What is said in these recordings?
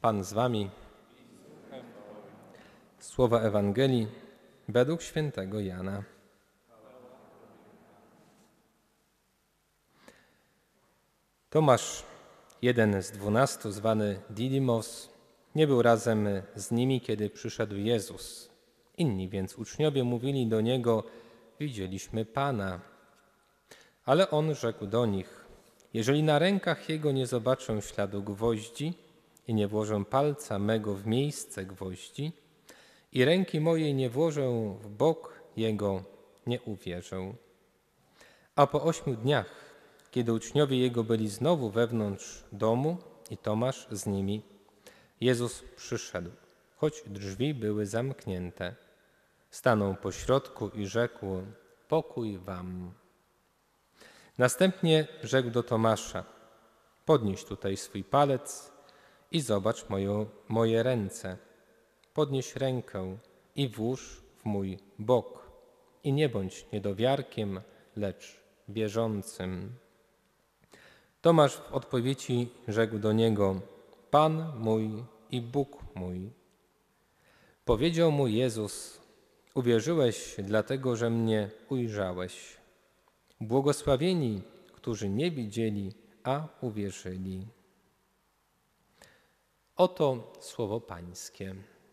Pan z wami. Słowa Ewangelii według świętego Jana. Tomasz, jeden z 12, zwany Didymos, nie był razem z nimi, kiedy przyszedł Jezus. Inni więc uczniowie mówili do Niego: widzieliśmy Pana. Ale On rzekł do nich: jeżeli na rękach Jego nie zobaczę śladu gwoździ i nie włożę palca mego w miejsce gwoździ i ręki mojej nie włożę w bok Jego, nie uwierzę. A po 8 dniach, kiedy uczniowie Jego byli znowu wewnątrz domu i Tomasz z nimi, Jezus przyszedł, choć drzwi były zamknięte. Stanął pośrodku i rzekł: pokój wam. Następnie rzekł do Tomasza: podnieś tutaj swój palec i zobacz moje ręce. Podnieś rękę i włóż w mój bok. I nie bądź niedowiarkiem, lecz wierzącym. Tomasz w odpowiedzi rzekł do Niego: Pan mój i Bóg mój. Powiedział mu Jezus: uwierzyłeś dlatego, że mnie ujrzałeś. Błogosławieni, którzy nie widzieli, a uwierzyli. Oto słowo Pańskie.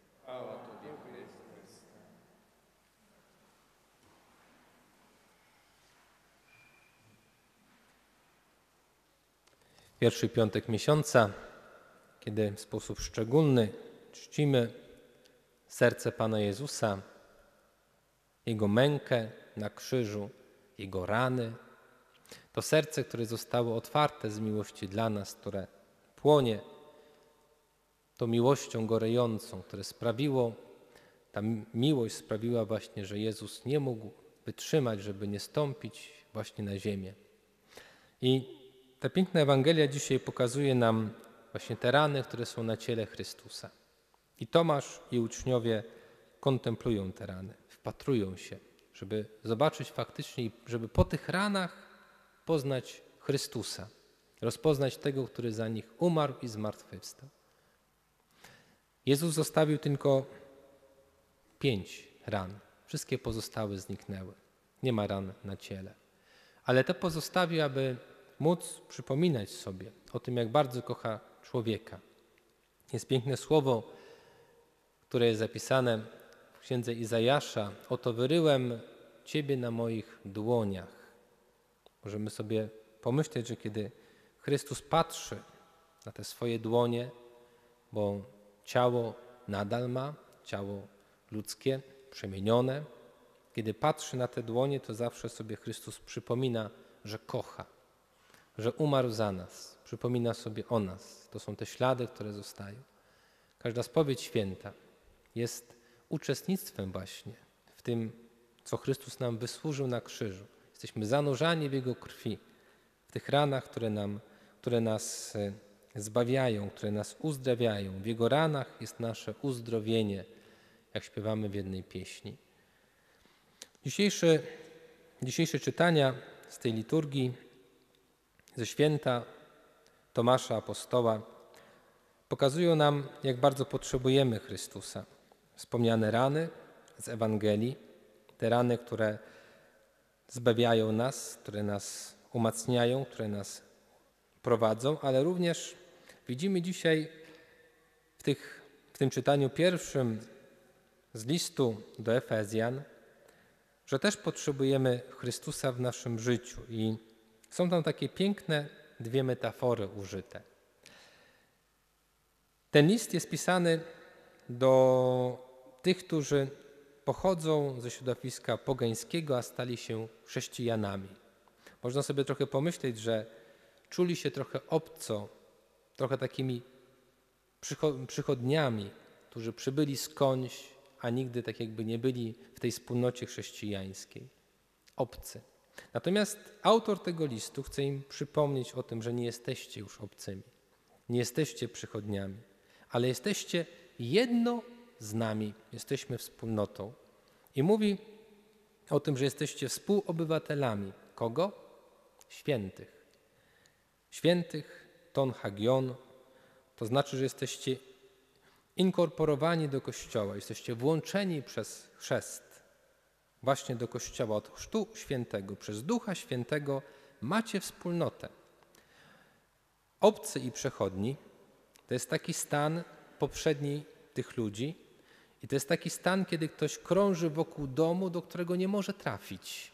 Pierwszy piątek miesiąca, kiedy w sposób szczególny czcimy serce Pana Jezusa, Jego mękę na krzyżu, Jego rany. To serce, które zostało otwarte z miłości dla nas, które płonie tą miłością gorejącą, które ta miłość sprawiła właśnie, że Jezus nie mógł wytrzymać, żeby nie stąpić właśnie na ziemię. I ta piękna Ewangelia dzisiaj pokazuje nam właśnie te rany, które są na ciele Chrystusa. I Tomasz i uczniowie kontemplują te rany, wpatrują się, żeby zobaczyć faktycznie, żeby po tych ranach poznać Chrystusa, rozpoznać tego, który za nich umarł i zmartwychwstał. Jezus zostawił tylko 5 ran. Wszystkie pozostałe zniknęły. Nie ma ran na ciele. Ale to pozostawił, aby móc przypominać sobie o tym, jak bardzo kocha człowieka. Jest piękne słowo, które jest zapisane w księdze Izajasza: oto wyryłem Ciebie na moich dłoniach. Możemy sobie pomyśleć, że kiedy Chrystus patrzy na te swoje dłonie, bo ciało nadal ma, ciało ludzkie, przemienione, kiedy patrzy na te dłonie, to zawsze sobie Chrystus przypomina, że kocha, że umarł za nas, przypomina sobie o nas. To są te ślady, które zostają. Każda spowiedź święta jest uczestnictwem właśnie w tym, co Chrystus nam wysłużył na krzyżu. Jesteśmy zanurzani w Jego krwi, w tych ranach, które nas zbawiają, które nas uzdrawiają. W Jego ranach jest nasze uzdrowienie, jak śpiewamy w jednej pieśni. Dzisiejsze czytania z tej liturgii ze święta Tomasza Apostoła pokazują nam, jak bardzo potrzebujemy Chrystusa. Wspomniane rany z Ewangelii, te rany, które zbawiają nas, które nas umacniają, które nas prowadzą, ale również widzimy dzisiaj w tym czytaniu pierwszym z listu do Efezjan, że też potrzebujemy Chrystusa w naszym życiu i są tam takie piękne 2 metafory użyte. Ten list jest pisany do tych, którzy pochodzą ze środowiska pogańskiego, a stali się chrześcijanami. Można sobie trochę pomyśleć, że czuli się trochę obco, trochę takimi przychodniami, którzy przybyli skądś, a nigdy tak jakby nie byli w tej wspólnocie chrześcijańskiej. Obcy. Natomiast autor tego listu chce im przypomnieć o tym, że nie jesteście już obcymi, nie jesteście przychodniami, ale jesteście jedno z nami, jesteśmy wspólnotą. I mówi o tym, że jesteście współobywatelami. Kogo? Świętych. Świętych, ton hagion, to znaczy, że jesteście inkorporowani do Kościoła, jesteście włączeni przez chrzest właśnie do Kościoła od Chrztu Świętego, przez Ducha Świętego macie wspólnotę. Obcy i przechodni to jest taki stan poprzedni tych ludzi i to jest taki stan, kiedy ktoś krąży wokół domu, do którego nie może trafić.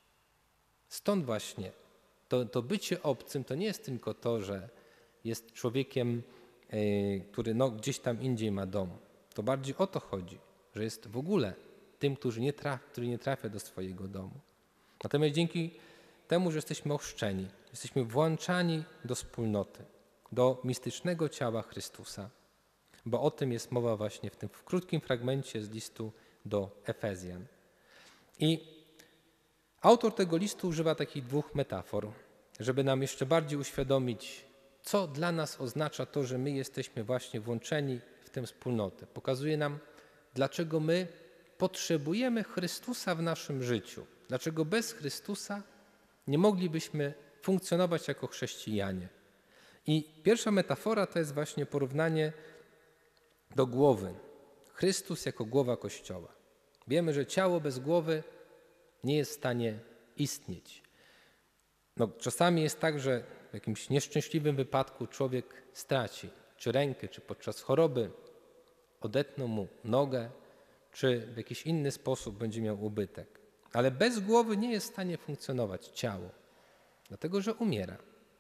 Stąd właśnie to bycie obcym to nie jest tylko to, że jest człowiekiem, który gdzieś tam indziej ma dom. To bardziej o to chodzi, że jest w ogóle tym, który nie trafia do swojego domu. Natomiast dzięki temu, że jesteśmy ochrzczeni, jesteśmy włączani do wspólnoty, do mistycznego ciała Chrystusa, bo o tym jest mowa właśnie w tym krótkim fragmencie z listu do Efezjan. I autor tego listu używa takich dwóch metafor, żeby nam jeszcze bardziej uświadomić, co dla nas oznacza to, że my jesteśmy właśnie włączeni w tę wspólnotę. Pokazuje nam, dlaczego my potrzebujemy Chrystusa w naszym życiu. Dlaczego bez Chrystusa nie moglibyśmy funkcjonować jako chrześcijanie. I pierwsza metafora to jest właśnie porównanie do głowy. Chrystus jako głowa Kościoła. Wiemy, że ciało bez głowy nie jest w stanie istnieć. Czasami jest tak, że w jakimś nieszczęśliwym wypadku człowiek straci czy rękę, czy podczas choroby odetną mu nogę, czy w jakiś inny sposób będzie miał ubytek. Ale bez głowy nie jest w stanie funkcjonować ciało, dlatego że umiera.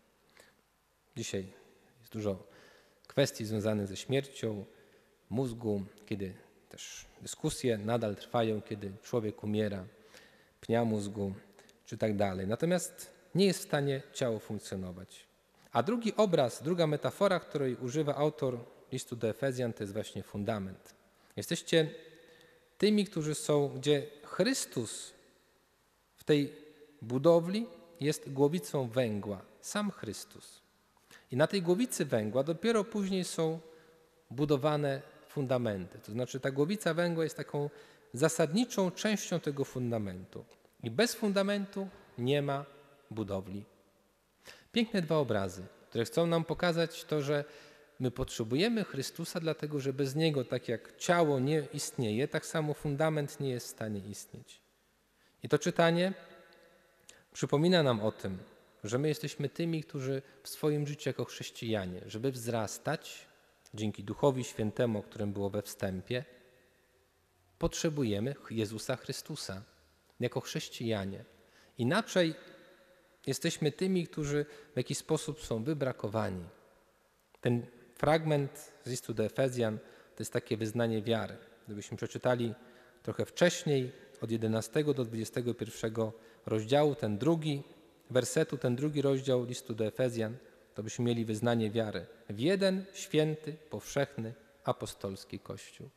Dzisiaj jest dużo kwestii związanych ze śmiercią mózgu, kiedy też dyskusje nadal trwają, kiedy człowiek umiera, pnia mózgu czy tak dalej. Natomiast nie jest w stanie ciało funkcjonować. A drugi obraz, druga metafora, której używa autor listu do Efezjan, to jest właśnie fundament. Jesteście tymi, którzy są, gdzie Chrystus w tej budowli jest głowicą węgła, sam Chrystus. I na tej głowicy węgła dopiero później są budowane fundamenty. To znaczy ta głowica węgła jest taką zasadniczą częścią tego fundamentu. I bez fundamentu nie ma budowli. Piękne dwa obrazy, które chcą nam pokazać to, że my potrzebujemy Chrystusa, dlatego że bez Niego, tak jak ciało nie istnieje, tak samo fundament nie jest w stanie istnieć. I to czytanie przypomina nam o tym, że my jesteśmy tymi, którzy w swoim życiu jako chrześcijanie, żeby wzrastać dzięki Duchowi Świętemu, o którym było we wstępie, potrzebujemy Jezusa Chrystusa jako chrześcijanie. Inaczej jesteśmy tymi, którzy w jakiś sposób są wybrakowani. Ten fragment z listu do Efezjan to jest takie wyznanie wiary. Gdybyśmy przeczytali trochę wcześniej, od 11 do 21 rozdziału, ten drugi rozdział listu do Efezjan, to byśmy mieli wyznanie wiary w jeden święty, powszechny, apostolski Kościół.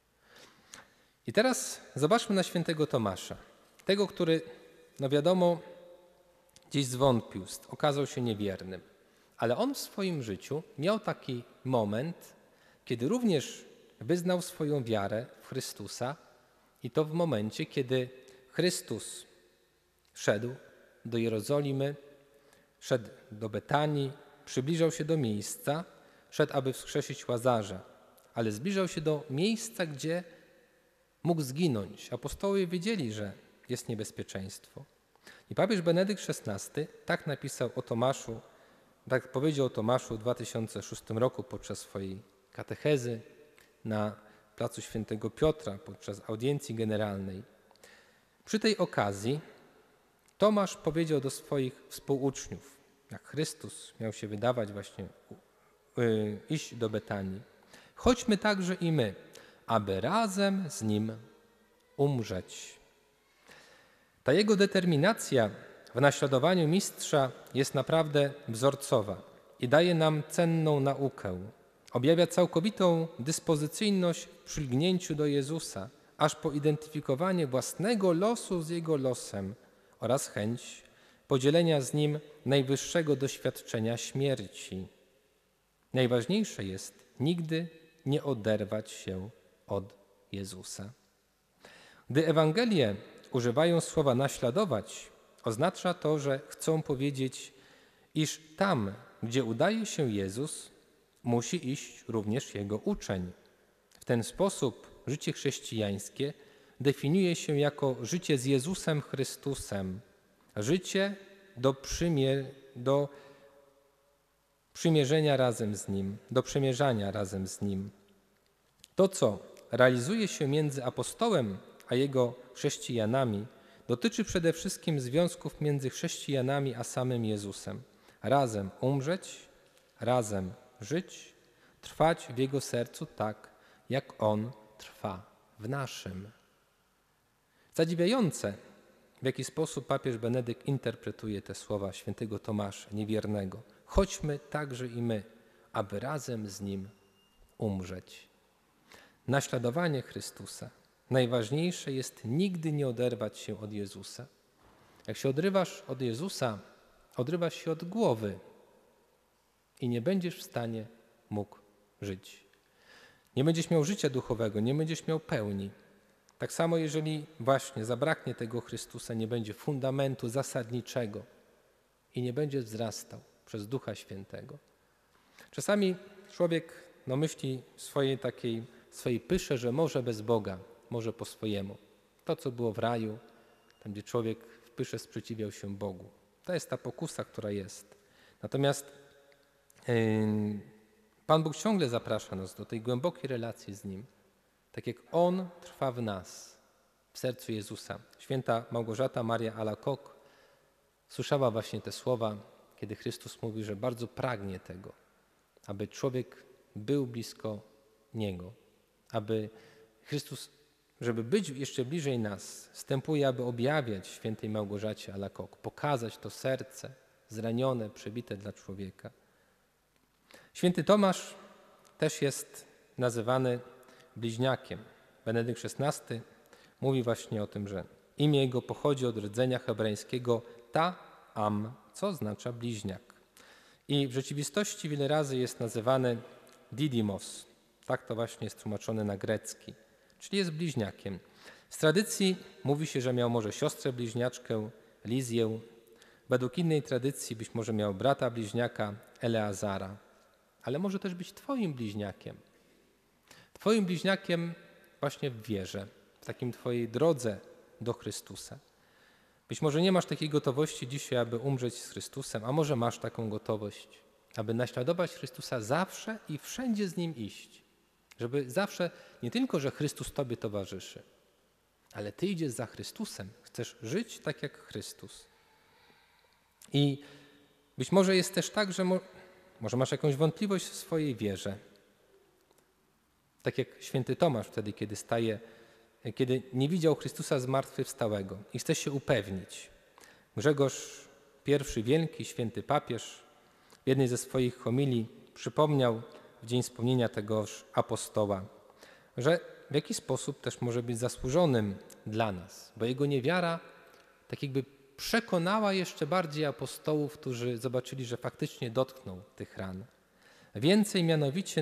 I teraz zobaczmy na świętego Tomasza. Tego, który, wiadomo, gdzieś zwątpił, okazał się niewiernym. Ale on w swoim życiu miał taki moment, kiedy również wyznał swoją wiarę w Chrystusa i to w momencie, kiedy Chrystus szedł do Jerozolimy, szedł do Betanii, przybliżał się do miejsca, szedł, aby wskrzesić Łazarza, ale zbliżał się do miejsca, gdzie mógł zginąć. Apostołowie wiedzieli, że jest niebezpieczeństwo. I papież Benedykt XVI tak napisał o Tomaszu, tak powiedział o Tomaszu w 2006 roku podczas swojej katechezy na placu Świętego Piotra, podczas audiencji generalnej. Przy tej okazji Tomasz powiedział do swoich współuczniów, jak Chrystus miał się wydawać właśnie iść do Betanii: chodźmy także i my, aby razem z Nim umrzeć. Ta jego determinacja w naśladowaniu mistrza jest naprawdę wzorcowa i daje nam cenną naukę. Objawia całkowitą dyspozycyjność w przylgnięciu do Jezusa, aż po identyfikowanie własnego losu z Jego losem oraz chęć podzielenia z Nim najwyższego doświadczenia śmierci. Najważniejsze jest nigdy nie oderwać się od Jezusa. Gdy Ewangelie używają słowa naśladować, oznacza to, że chcą powiedzieć, iż tam, gdzie udaje się Jezus, musi iść również Jego uczeń. W ten sposób życie chrześcijańskie definiuje się jako życie z Jezusem Chrystusem, życie do przymierzenia razem z Nim, do przemierzania razem z Nim. To, co realizuje się między apostołem a jego chrześcijanami, dotyczy przede wszystkim związków między chrześcijanami a samym Jezusem. Razem umrzeć, razem żyć, trwać w Jego sercu tak, jak On trwa w naszym. Zadziwiające, w jaki sposób papież Benedykt interpretuje te słowa świętego Tomasza Niewiernego. Chodźmy także i my, aby razem z Nim umrzeć. Naśladowanie Chrystusa. Najważniejsze jest nigdy nie oderwać się od Jezusa. Jak się odrywasz od Jezusa, odrywasz się od głowy i nie będziesz w stanie mógł żyć. Nie będziesz miał życia duchowego, nie będziesz miał pełni. Tak samo, jeżeli właśnie zabraknie tego Chrystusa, nie będzie fundamentu zasadniczego i nie będzie wzrastał przez Ducha Świętego. Czasami człowiek myśli w swojej pysze, że może bez Boga, może po swojemu. To, co było w raju, tam gdzie człowiek w pysze sprzeciwiał się Bogu. To jest ta pokusa, która jest. Natomiast Pan Bóg ciągle zaprasza nas do tej głębokiej relacji z Nim. Tak jak On trwa w nas, w sercu Jezusa. Święta Małgorzata Maria Alacoque słyszała właśnie te słowa, kiedy Chrystus mówi, że bardzo pragnie tego, aby człowiek był blisko Niego, aby Chrystus, żeby być jeszcze bliżej nas, wstępuje, aby objawiać świętej Małgorzacie Alacoque, pokazać to serce zranione, przebite dla człowieka. Święty Tomasz też jest nazywany bliźniakiem. Benedykt XVI mówi właśnie o tym, że imię jego pochodzi od rdzenia hebrajskiego ta-am, co oznacza bliźniak. I w rzeczywistości wiele razy jest nazywany Didymos. Tak to właśnie jest tłumaczone na grecki, czyli jest bliźniakiem. Z tradycji mówi się, że miał może siostrę bliźniaczkę Lizję. Według innej tradycji być może miał brata bliźniaka Eleazara. Ale może też być twoim bliźniakiem. Twoim bliźniakiem właśnie w wierze, w takim twojej drodze do Chrystusa. Być może nie masz takiej gotowości dzisiaj, aby umrzeć z Chrystusem, a może masz taką gotowość, aby naśladować Chrystusa zawsze i wszędzie z Nim iść. Żeby zawsze, nie tylko, że Chrystus tobie towarzyszy, ale ty idziesz za Chrystusem, chcesz żyć tak jak Chrystus. I być może jest też tak, że może masz jakąś wątpliwość w swojej wierze. Tak jak święty Tomasz wtedy, kiedy nie widział Chrystusa zmartwychwstałego i chce się upewnić. Grzegorz I Wielki, święty papież, w jednej ze swoich homilii przypomniał w dzień wspomnienia tegoż apostoła, że w jakiś sposób też może być zasłużonym dla nas, bo jego niewiara tak jakby przekonała jeszcze bardziej apostołów, którzy zobaczyli, że faktycznie dotknął tych ran. Więcej mianowicie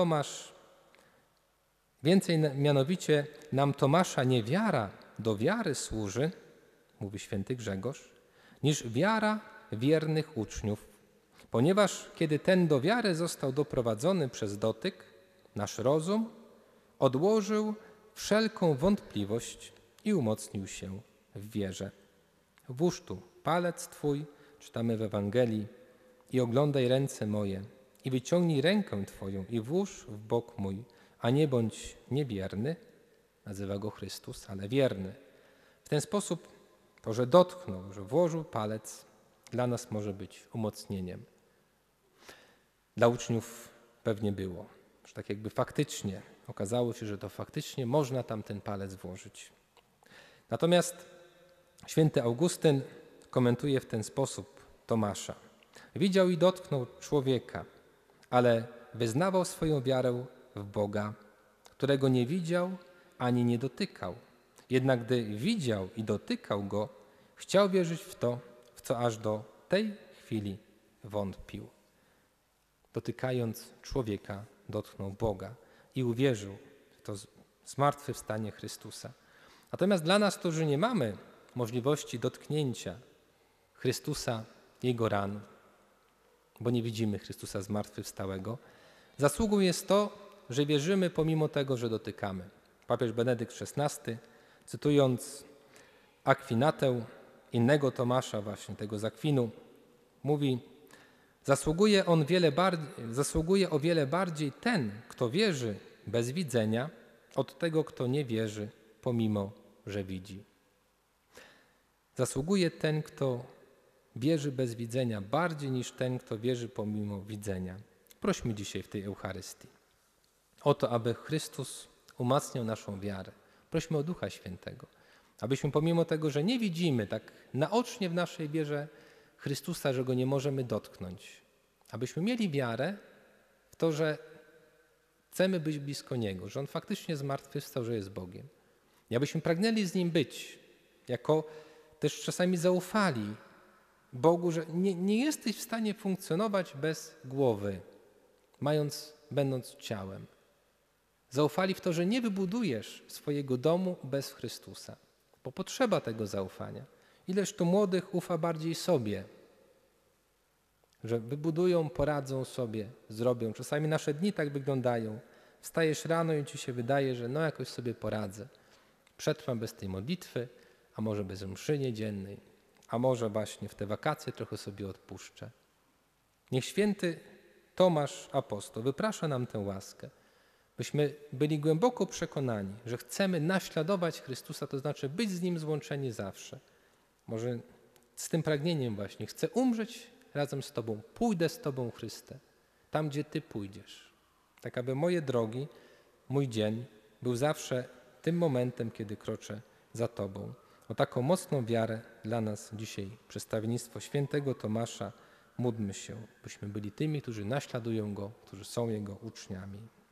nam Tomasza niewiara do wiary służy, mówi święty Grzegorz, niż wiara wiernych uczniów, ponieważ kiedy ten do wiary został doprowadzony przez dotyk, nasz rozum odłożył wszelką wątpliwość i umocnił się w wierze. Włóż tu palec Twój, czytamy w Ewangelii, i oglądaj ręce moje, i wyciągnij rękę Twoją i włóż w bok mój, a nie bądź niewierny, nazywa go Chrystus, ale wierny. W ten sposób to, że dotknął, że włożył palec, dla nas może być umocnieniem. Dla uczniów pewnie było, że tak jakby faktycznie okazało się, że to faktycznie można tam ten palec włożyć. Natomiast święty Augustyn komentuje w ten sposób Tomasza. Widział i dotknął człowieka, ale wyznawał swoją wiarę w Boga, którego nie widział ani nie dotykał. Jednak gdy widział i dotykał Go, chciał wierzyć w to, w co aż do tej chwili wątpił. Dotykając człowieka, dotknął Boga i uwierzył w to zmartwychwstanie Chrystusa. Natomiast dla nas, którzy nie mamy możliwości dotknięcia Chrystusa, Jego ran, bo nie widzimy Chrystusa zmartwychwstałego, zasługą jest to, że wierzymy pomimo tego, że dotykamy. Papież Benedykt XVI, cytując Akwinatę, innego Tomasza właśnie, tego z Akwinu, mówi: zasługuje o wiele bardziej ten, kto wierzy bez widzenia, od tego, kto nie wierzy, pomimo że widzi. Zasługuje ten, kto wierzy bez widzenia, bardziej niż ten, kto wierzy pomimo widzenia. Prośmy dzisiaj w tej Eucharystii o to, aby Chrystus umacniał naszą wiarę. Prośmy o Ducha Świętego, abyśmy pomimo tego, że nie widzimy tak naocznie w naszej wierze Chrystusa, że Go nie możemy dotknąć, abyśmy mieli wiarę w to, że chcemy być blisko Niego, że On faktycznie zmartwychwstał, że jest Bogiem. I abyśmy pragnęli z Nim być, jako też czasami zaufali Bogu, że nie jesteś w stanie funkcjonować bez głowy, będąc ciałem. Zaufali w to, że nie wybudujesz swojego domu bez Chrystusa, bo potrzeba tego zaufania. Ileż tu młodych ufa bardziej sobie, że wybudują, poradzą sobie, zrobią. Czasami nasze dni tak wyglądają. Wstajesz rano i ci się wydaje, że jakoś sobie poradzę. Przetrwam bez tej modlitwy, a może bez mszy niedziennej, a może właśnie w te wakacje trochę sobie odpuszczę. Niech święty Tomasz Apostoł wyprasza nam tę łaskę, byśmy byli głęboko przekonani, że chcemy naśladować Chrystusa, to znaczy być z Nim złączeni zawsze. Może z tym pragnieniem właśnie chcę umrzeć razem z Tobą, pójdę z Tobą, Chryste, tam gdzie Ty pójdziesz. Tak aby moje drogi, mój dzień był zawsze tym momentem, kiedy kroczę za Tobą. O taką mocną wiarę dla nas dzisiaj przedstawiennictwo świętego Tomasza. Módlmy się, byśmy byli tymi, którzy naśladują Go, którzy są Jego uczniami.